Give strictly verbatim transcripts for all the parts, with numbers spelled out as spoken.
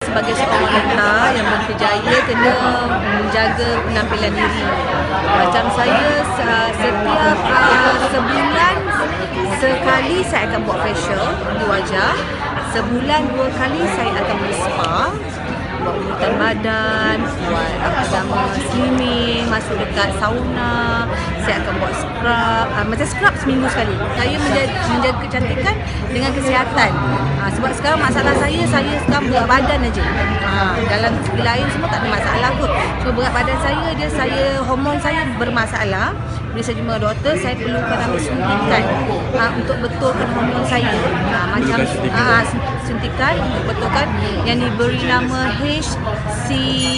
Sebagai seorang wanita yang berkejaya kena menjaga penampilan diri. Macam saya setiap uh, sebulan sekali saya akan buat facial di wajah. Sebulan dua kali saya akan pergi spa, buat urutan badan, buat apa nama slimming, masuk dekat sauna. Saya akan buat scrub, uh, macam scrub seminggu sekali. Saya menjaga, menjaga kecantikan dengan kesihatan. Uh, sebab sekarang masalah saya, saya sekarang berat badan aja. Uh, dalam segi lain semua tak ada masalah kot. Cuma berat badan saya je, saya hormon saya bermasalah. Bila saya jumpa doktor, saya perlukan ambil suntikan uh, untuk betulkan hormon saya. Uh, macam uh, suntikan untuk betulkan yang diberi nama H C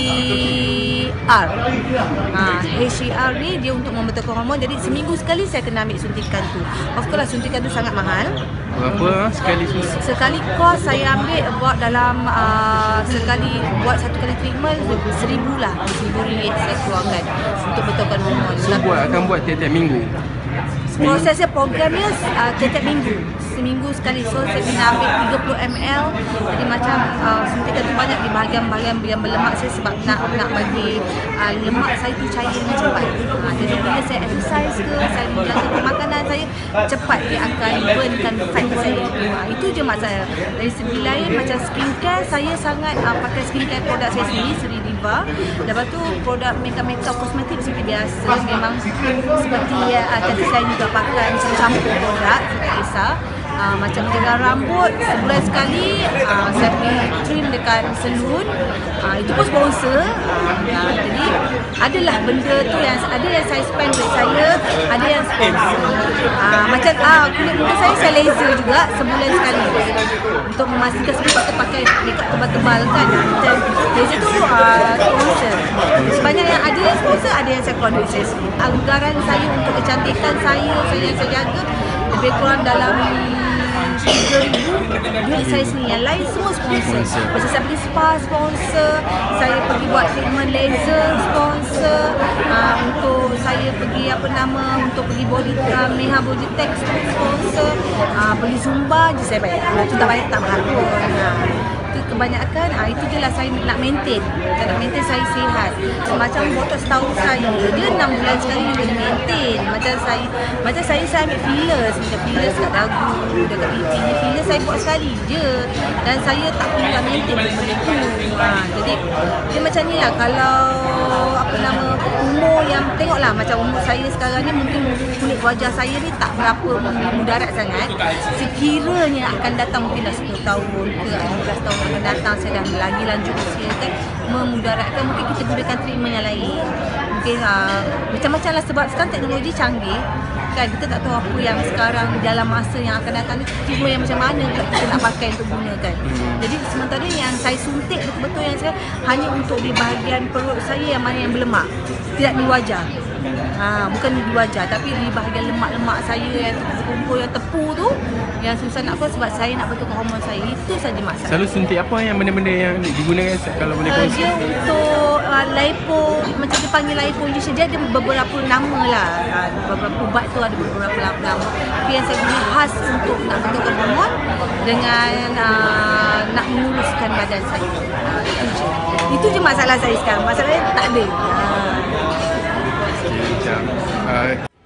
R. Ha, H C R ni dia untuk membetulkan hormon. Jadi seminggu sekali saya kena ambil suntikan tu. Of course lah, suntikan tu sangat mahal. Berapa sekali suntik? Sekali kos saya ambil buat dalam uh, sekali buat satu kali treatment seribu lah, seribu ringgit saya keluarkan untuk betulkan hormon. So buat akan buat tiap-tiap minggu? Seminggu. Prosesnya programnya uh, tiap-tiap minggu, seminggu sekali. So saya kena ambil tiga puluh mililiter. Jadi macam uh, suntikan tu banyak di bahagian-bahagian yang berlemak saya sebab nak nak bagi uh, lemak saya tu cair dengan cepat. Uh, jadi bila saya exercise ke, saya menjaga makanan saya, cepat dia akan burnkan fat saya. Uh, itu je masalah. Dari segi lain macam skincare, saya sangat uh, pakai skincare produk saya sendiri, Sri Diva. Lepas tu produk makeup-makeup kosmetik seperti biasa. Memang seperti uh, tadi saya juga pakai macam campur produk, tak kisah. Uh, macam menjaga rambut, sebulan sekali uh, saya pergi trim dekat salon. Uh, itu pun sponsor. Uh, jadi adalah benda tu yang ada yang saya spend duit saya, ada yang sponsor. Uh, macam uh, kulit muka saya saya laser juga sebulan sekali untuk memastikan sebab kita pakai makeup tebal-tebal kan. Macam laser tu uh, sponsor. Sebanyak yang ada yang sponsor, ada yang saya keluar duit saya sendiri. Anggaran saya untuk kecantikan saya, saya yang saya jaga lebih kurang dalam tiga ribu duit saya sendiri. Yang lain semua sponsor. Macam saya pergi spa sponsor, saya pergi buat treatment laser sponsor, uh, untuk saya pergi apa nama untuk pergi body uh, Meha Body Tech sponsor, uh, beli Zumba je saya bayar. Itu tak bayar, tak mahal pun. Uh, itu kebanyakan ah itu je lah saya nak maintain. Saya nak maintain saya sihat. Macam botox setahun saya, dia enam bulan sekali dia kena maintain. Macam saya, macam saya saya ambil fillers, macam fillers kat dagu, dekat pipi. Fillers saya buat sekali je. Dan saya tak perlu nak maintain benda tu. Ha, jadi dia macam ni lah. Kalau apa nama umur yang tengoklah macam umur saya sekarang ni, mungkin kulit wajah saya ni tak berapa mudarat sangat. Sekiranya akan datang mungkin dah sepuluh tahun ke lima belas tahun akan datang, saya dah lagi lanjut usia kan, memudaratkan, mungkin kita gunakan treatment yang lain. Mungkin uh, macam-macam lah sebab sekarang teknologi canggih kan, kita tak tahu apa yang sekarang dalam masa yang akan datang ni treatment yang macam mana kita nak pakai untuk gunakan. Jadi sementara yang saya suntik betul-betul yang saya hanya untuk di bahagian perut saya yang mana yang berlemak, tidak di wajah. Ha, bukan di wajah tapi di bahagian lemak-lemak saya yang terkumpul, yang tepu tu, yang susah nak keluar sebab saya nak betulkan hormon saya. Itu saja masalah. Selalu suntik apa yang benda-benda yang digunakan kalau boleh uh, kongsi? Dia untuk uh, lipo, macam dia panggil lipo injection. Dia ada beberapa nama lah. Uh, beberapa ubat tu ada beberapa nama. Tapi yang saya guna khas untuk nak betulkan hormon dengan uh, nak menguruskan badan saya. Uh, itu je. Itu je masalah saya sekarang. Masalahnya tak ada. Uh. Macam uh,